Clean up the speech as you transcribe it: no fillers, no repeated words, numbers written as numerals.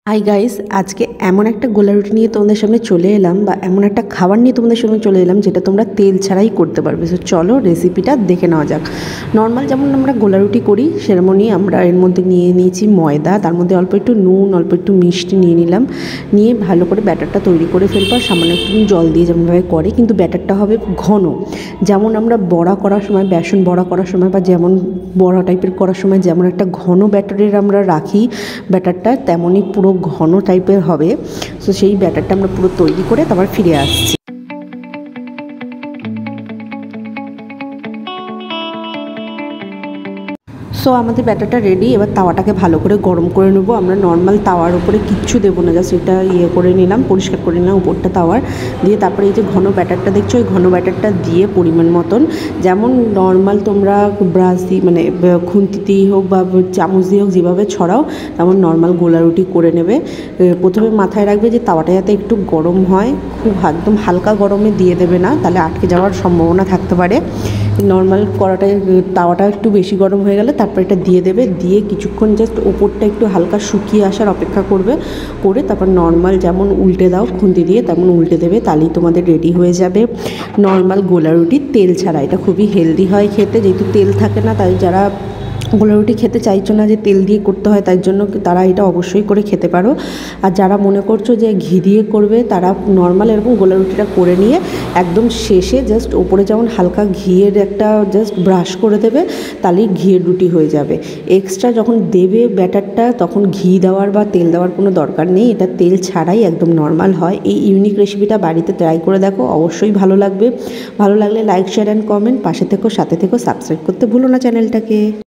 Hi guys, আজকে এমন একটা গোলা রুটি নিয়ে তোমাদের সামনে চলে এলাম বা এমন একটা খাবার নিয়ে তোমাদের সামনে চলে এলাম যেটা তোমরা তেল ছাড়াই করতে পারবে। সো চলো রেসিপিটা দেখে নেওয়া যাক। নর্মাল যেমন আমরা গোলা রুটি করি সেরকমই আমরা এর মধ্যে নিয়ে নিয়েছি ময়দা, তার মধ্যে অল্প একটু নুন, অল্প একটু মিষ্টি নিয়ে নিলাম। নিয়ে ভালো করে ব্যাটারটা তৈরি করে ফেলবো। আর সামান্য একটু জল দিয়ে যেমনভাবে করে, কিন্তু ব্যাটারটা হবে ঘন, যেমন আমরা বড়া করার সময়, বেসন বড়া করার সময় বা যেমন বড়া টাইপের করার সময় যেমন একটা ঘন ব্যাটারের আমরা রাখি ব্যাটারটা, তেমনই পুরো ঘন টাইপের হবে। সো সেই ব্যাটারটা আমরা পুরো তৈরি করে তারপর ফিরে আসছি। সো আমাদের ব্যাটারটা রেডি। এবার তাওয়াটাকে ভালো করে গরম করে নেবো। আমরা নর্মাল তাওয়ার উপরে কিচ্ছু দেবো না, জাস্ট এটা করে নিলাম, পরিষ্কার করে নিলাম উপরটা তাওয়ার দিয়ে। তারপরে এই যে ঘন ব্যাটারটা দেখছো, ওই ঘন ব্যাটারটা দিয়ে পরিমাণ মতন, যেমন নর্মাল তোমরা ব্রাশ দিয়ে মানে খুন্তি দিয়ে হোক বা চামচ দিয়ে হোক যেভাবে ছড়াও, তেমন নর্মাল গোলা রুটি করে নেবে। প্রথমে মাথায় রাখবে যে তাওয়াটা যাতে একটু গরম হয়, খুব একদম হালকা গরমে দিয়ে দেবে না, তাহলে আটকে যাওয়ার সম্ভাবনা থাকতে পারে। নর্মাল কড়াটায় তাওয়াটা একটু বেশি গরম হয়ে গেলে তারপর এটা দিয়ে দেবে, দিয়ে কিছুক্ষণ জাস্ট ওপরটা একটু হালকা শুকিয়ে আসার অপেক্ষা করবে, করে তারপর নর্মাল যেমন উল্টে দাও খুন্তি দিয়ে তেমন উল্টে দেবে, তাহলেই তোমাদের রেডি হয়ে যাবে নর্মাল গোলা রুটি তেল ছাড়া। এটা খুবই হেলদি হয় খেতে, যেহেতু তেল থাকে না, তাই যারা গোলা রুটি খেতে চাইছো না যে তেল দিয়ে করতে হয়, তাই জন্য তারা এটা অবশ্যই করে খেতে পারো। আর যারা মনে করছো যে ঘি দিয়ে করবে, তারা নর্মাল এরকম গোলা রুটিটা করে নিয়ে একদম শেষে জাস্ট ওপরে যেমন হালকা ঘিয়ের একটা জাস্ট ব্রাশ করে দেবে, তাহলেই ঘিয়ের রুটি হয়ে যাবে। এক্সট্রা যখন দেবে ব্যাটারটা, তখন ঘি দেওয়ার বা তেল দেওয়ার কোনো দরকার নেই, এটা তেল ছাড়াই একদম নর্মাল হয়। এই ইউনিক রেসিপিটা বাড়িতে ট্রাই করে দেখো, অবশ্যই ভালো লাগবে। ভালো লাগলে লাইক, শেয়ার অ্যান্ড কমেন্ট, পাশে থেকো, সাথে থেকো, সাবস্ক্রাইব করতে ভুলো না চ্যানেলটাকে।